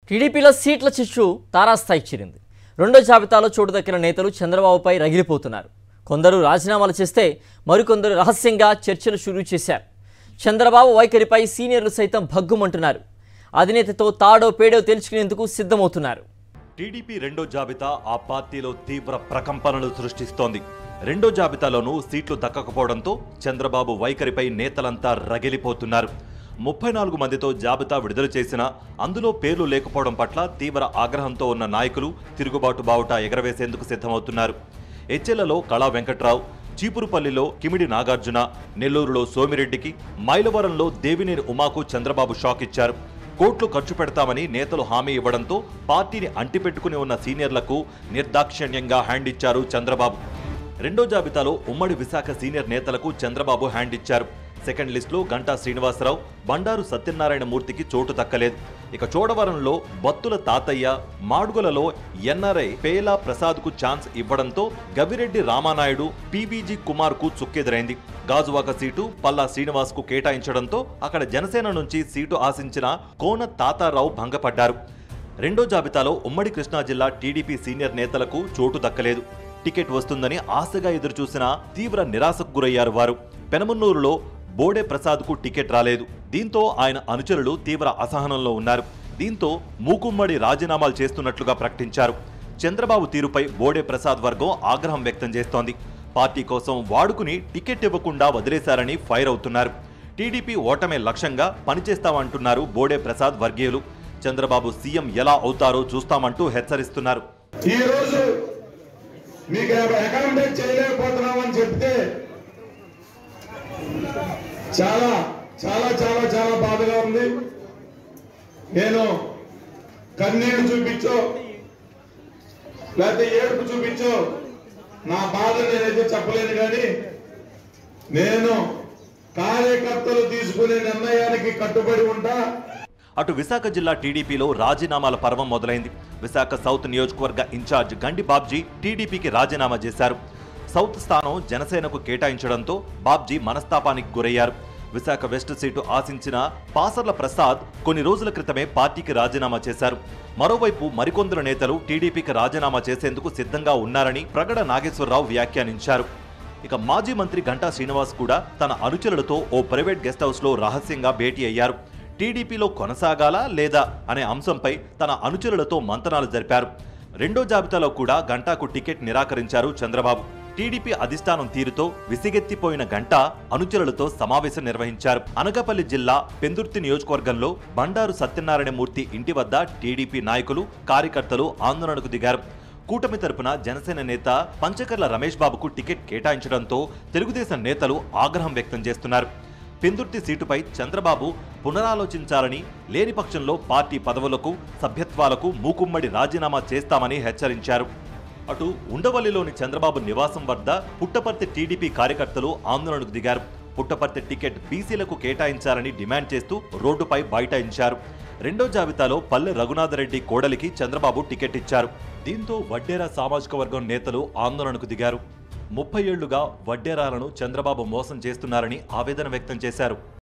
టీడీపీలో సీట్ల చిచ్చు తారాస్థాయికి చేరింది. రెండో జాబితాలో చోటు దక్కిన నేతలు చంద్రబాబుపై రగిలిపోతున్నారు. కొందరు రాజీనామాలు చేస్తే మరికొందరు రహస్యంగా చర్చలు షురూ చేశారు. చంద్రబాబు వైఖరిపై సీనియర్లు సైతం భగ్గుమంటున్నారు. అధినేతతో తాడో పేడో తేల్చుకునేందుకు సిద్ధమవుతున్నారు. టీడీపీ రెండో జాబితా ఆ పార్టీలో తీవ్ర ప్రకంపనలు సృష్టిస్తోంది. రెండో జాబితాలోనూ సీట్లు దక్కకపోవడంతో చంద్రబాబు వైఖరిపై నేతలంతా రగిలిపోతున్నారు. 34 మందితో జాబితా విడుదల చేసినా అందులో పేర్లు లేకపోవడం పట్ల తీవ్ర ఆగ్రహంతో ఉన్న నాయకులు తిరుగుబాటు బావుట ఎగరవేసేందుకు సిద్ధమవుతున్నారు. హెచ్చెలలో కళా వెంకట్రావు, చీపురుపల్లిలో కిమిడి నాగార్జున, నెల్లూరులో సోమిరెడ్డికి, మైలవరంలో దేవినేని ఉమాకు చంద్రబాబు షాక్ ఇచ్చారు. కోట్లు ఖర్చు పెడతామని నేతలు హామీ ఇవ్వడంతో పార్టీని అంటిపెట్టుకుని ఉన్న సీనియర్లకు నిర్దాక్షిణ్యంగా హ్యాండ్ ఇచ్చారు చంద్రబాబు. రెండో జాబితాలో ఉమ్మడి విశాఖ సీనియర్ నేతలకు చంద్రబాబు హ్యాండ్ ఇచ్చారు. సెకండ్ లిస్టులో గంటా శ్రీనివాసరావు, బండారు సత్యనారాయణ మూర్తికి చోటు దక్కలేదు. ఇక చోడవరంలో బత్తుల తాతయ్య, మాడుగులలో ఎన్ఆర్ఐ పేలా ప్రసాద్కు ఛాన్స్ ఇవ్వడంతో గవిరెడ్డి రామానాయుడు, పీవీజీ కుమార్కు చుక్కెదురైంది. గాజువాక సీటు పల్లా శ్రీనివాస్కు కేటాయించడంతో అక్కడ జనసేన నుంచి సీటు ఆశించిన కోన తాతారావు భంగపడ్డారు. రెండో జాబితాలో ఉమ్మడి కృష్ణా జిల్లా టీడీపీ సీనియర్ నేతలకు చోటు దక్కలేదు. టికెట్ వస్తుందని ఆశగా ఎదురుచూసిన తీవ్ర నిరాశకు గురయ్యారు వారు. పెనమన్నూరులో బోడే ప్రసాద్కు టికెట్ రాలేదు. దీంతో ఆయన అనుచరులు తీవ్ర అసహనంలో ఉన్నారు. దీంతో మూకుమ్మడి రాజీనామాలు చేస్తున్నట్లుగా ప్రకటించారు. చంద్రబాబు తీరుపై బోడే ప్రసాద్ వర్గం ఆగ్రహం వ్యక్తం చేస్తోంది. పార్టీ కోసం వాడుకుని టికెట్ ఇవ్వకుండా వదిలేశారని ఫైర్ అవుతున్నారు. టీడీపీ ఓటమే లక్ష్యంగా పనిచేస్తామంటున్నారు బోడే ప్రసాద్ వర్గీయులు. చంద్రబాబు సీఎం ఎలా అవుతారో చూస్తామంటూ హెచ్చరిస్తున్నారు. మీకు అకామిడేట్ చేయలేకపోతున్నామని చెప్తే చాలా చాలా చాలా చాలా బాధగా ఉంది. నేను కన్నీళ్లు చూపించో లేకపోతే ఏడుపు చూపించో నా బాధ నేనైతే చెప్పలేను, కానీ నేను కార్యకర్తలు తీసుకునే నిర్ణయానికి కట్టుబడి ఉంటా. అటు విశాఖ జిల్లా టీడీపీలో రాజీనామాల పర్వం మొదలైంది. విశాఖ సౌత్ నియోజకవర్గ ఇన్ఛార్జ్ గండి బాబ్జీ టీడీపీకి రాజీనామా చేశారు. సౌత్ స్థానం జనసేనకు కేటాయించడంతో బాబ్జీ మనస్తాపానికి గురయ్యారు. విశాఖ వెస్ట్ సీటు ఆశించిన పాసర్ల ప్రసాద్ కొన్ని రోజుల క్రితమే పార్టీకి రాజీనామా చేశారు. మరోవైపు మరికొందరు నేతలు టీడీపీకి రాజీనామా చేసేందుకు సిద్ధంగా ఉన్నారని ప్రగడ నాగేశ్వరరావు వ్యాఖ్యానించారు. ఇక మాజీ మంత్రి గంటా శ్రీనివాస్ కూడా తన అనుచరులతో ఓ ప్రైవేట్ గెస్ట్ హౌస్లో రహస్యంగా భేటీ అయ్యారు. టీడీపీలో కొనసాగాలా లేదా అనే అంశంపై తన అనుచరులతో మంతనాలు జరిపారు. రెండో జాబితాలో కూడా గంటాకు టికెట్ నిరాకరించారు చంద్రబాబు. టీడీపీ అధిష్టానం తీరుతో విసిగెత్తిపోయిన గంటా అనుచరులతో సమావేశం నిర్వహించారు. అనకాపల్లి జిల్లా పెందుర్తి నియోజకవర్గంలో బండారు సత్యనారాయణ మూర్తి ఇంటి వద్ద టీడీపీ నాయకులు, కార్యకర్తలు ఆందోళనకు దిగారు. కూటమి తరపున జనసేన నేత పంచకర్ల రమేష్ బాబుకు టికెట్ కేటాయించడంతో తెలుగుదేశం నేతలు ఆగ్రహం వ్యక్తం చేస్తున్నారు. పెందుర్తి సీటుపై చంద్రబాబు పునరాలోచించాలని, లేని పక్షంలో పార్టీ పదవులకు, సభ్యత్వాలకు మూకుమ్మడి రాజీనామా చేస్తామని హెచ్చరించారు. అటు ఉండవల్లిలోని చంద్రబాబు నివాసం వద్ద పుట్టపర్తి టీడీపీ కార్యకర్తలు ఆందోళనకు దిగారు. పుట్టపర్తి టికెట్ బీసీలకు కేటాయించాలని డిమాండ్ చేస్తూ రోడ్డుపై బైఠాయించారు. రెండో జాబితాలో పల్లె రఘునాథరెడ్డి కోడలికి చంద్రబాబు టికెట్ ఇచ్చారు. దీంతో వడ్డేరా సామాజిక వర్గం నేతలు ఆందోళనకు దిగారు. 30 ఏళ్లుగా వడ్డేరాలను చంద్రబాబు మోసం చేస్తున్నారని ఆవేదన వ్యక్తం చేశారు.